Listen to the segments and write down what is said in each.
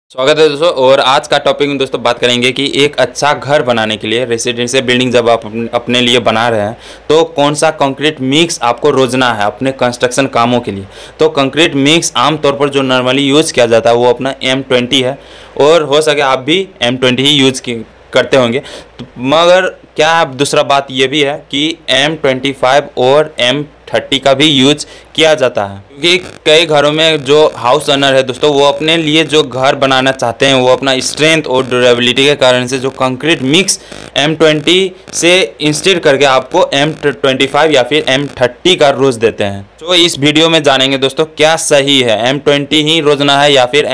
स्वागत है दोस्तों। और आज का टॉपिक में दोस्तों बात करेंगे कि एक अच्छा घर बनाने के लिए रेसिडेंशियल बिल्डिंग जब आप अपने लिए बना रहे हैं तो कौन सा कंक्रीट मिक्स आपको रोजना है अपने कंस्ट्रक्शन कामों के लिए। तो कंक्रीट मिक्स आमतौर पर जो नॉर्मली यूज़ किया जाता है वो अपना M20 है, और हो सके आप भी M20 ही यूज़ करते होंगे। तो मगर क्या दूसरा बात ये भी है कि M25 और M30 का भी यूज किया जाता है, क्योंकि कई घरों में जो हाउस ओनर है दोस्तों वो अपने लिए जो घर बनाना चाहते हैं वो अपना स्ट्रेंथ और ड्यूरेबिलिटी के कारण से जो कंक्रीट मिक्स M20 से इंस्टेड करके आपको M25 या फिर M30 का रोज देते हैं। तो इस वीडियो में जानेंगे दोस्तों क्या सही है, M20 ही रोजना है या फिर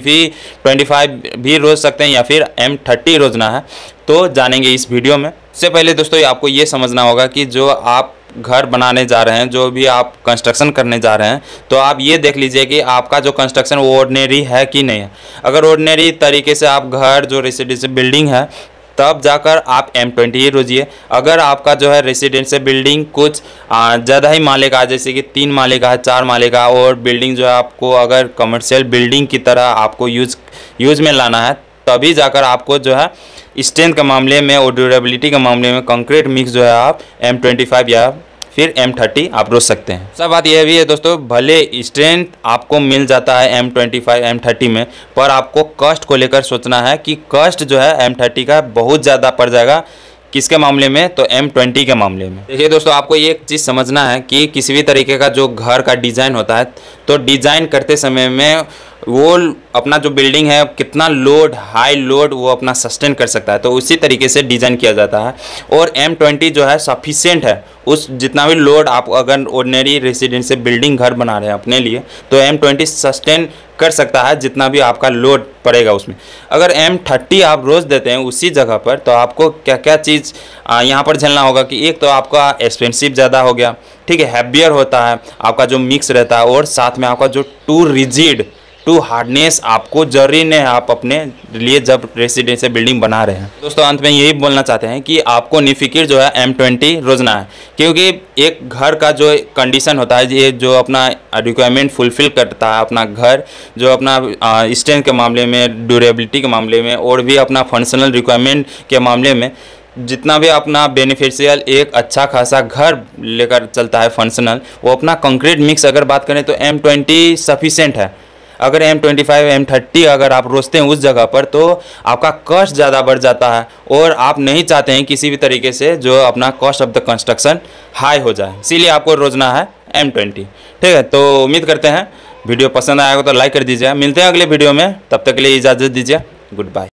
M25 भी रोज सकते हैं या फिर M30 रोजना है, तो जानेंगे इस वीडियो में। इससे पहले दोस्तों आपको ये समझना होगा कि जो आप घर बनाने जा रहे हैं, जो भी आप कंस्ट्रक्शन करने जा रहे हैं, तो आप ये देख लीजिए कि आपका जो कंस्ट्रक्शन वो ऑर्डिनरी है कि नहीं है। अगर ऑर्डिनरी तरीके से आप घर जो रेसिडेंशियल बिल्डिंग है तब जाकर आप M20 ही रोजिए। अगर आपका जो है रेसिडेंशियल बिल्डिंग कुछ ज़्यादा ही माले का है, जैसे कि 3 माले का है, 4 माले का, और बिल्डिंग जो है आपको अगर कमर्शियल बिल्डिंग की तरह आपको यूज में लाना है, तभी जाकर आपको जो है स्ट्रेंथ के मामले में और ड्यूरेबिलिटी के मामले में कंक्रीट मिक्स जो है आप M25 या फिर M30 आप रोज सकते हैं। सब बात यह भी है दोस्तों, भले स्ट्रेंथ आपको मिल जाता है M25 M30 में, पर आपको कॉस्ट को लेकर सोचना है कि कॉस्ट जो है M30 का बहुत ज़्यादा पड़ जाएगा। किसके मामले में? तो M20 के मामले में। देखिए दोस्तों, आपको ये एक चीज़ समझना है कि किसी भी तरीके का जो घर का डिज़ाइन होता है तो डिज़ाइन करते समय में वो अपना जो बिल्डिंग है कितना लोड, हाई लोड वो अपना सस्टेन कर सकता है, तो उसी तरीके से डिज़ाइन किया जाता है। और M20 जो है सफिशिएंट है, उस जितना भी लोड आप अगर ऑर्डिनरी रेसिडेंशियल बिल्डिंग घर बना रहे हैं अपने लिए, तो M20 सस्टेन कर सकता है जितना भी आपका लोड पड़ेगा उसमें। अगर M30 आप रोज़ देते हैं उसी जगह पर, तो आपको क्या क्या चीज़ यहाँ पर झेलना होगा कि एक तो आपका एक्सपेंसिव ज़्यादा हो गया, ठीक है, हैवियर होता है आपका जो मिक्स रहता है, और साथ में आपका जो टू रिजिड टू हार्डनेस आपको जरूरी नहीं है आप अपने लिए जब रेसिडेंशियल बिल्डिंग बना रहे हैं। दोस्तों अंत में यही बोलना चाहते हैं कि आपको निफिकिर जो है M20 रोजना है, क्योंकि एक घर का जो कंडीशन होता है, ये जो अपना रिक्वायरमेंट फुलफिल करता है, अपना घर जो अपना स्ट्रेंथ के मामले में, ड्यूरेबिलिटी के मामले में, और भी अपना फंक्शनल रिक्वायरमेंट के मामले में, जितना भी अपना बेनिफिशियल एक अच्छा खासा घर लेकर चलता है फंक्शनल, वो अपना कंक्रीट मिक्स अगर बात करें तो M20 सफिशेंट है। अगर M25 M30 अगर आप रोजते हैं उस जगह पर, तो आपका कॉस्ट ज़्यादा बढ़ जाता है, और आप नहीं चाहते हैं किसी भी तरीके से जो अपना cost of the construction high हो जाए, इसीलिए आपको रोजना है M20। ठीक है, तो उम्मीद करते हैं वीडियो पसंद आएगा तो लाइक कर दीजिए। मिलते हैं अगले वीडियो में, तब तक के लिए इजाज़त दीजिए। Good bye.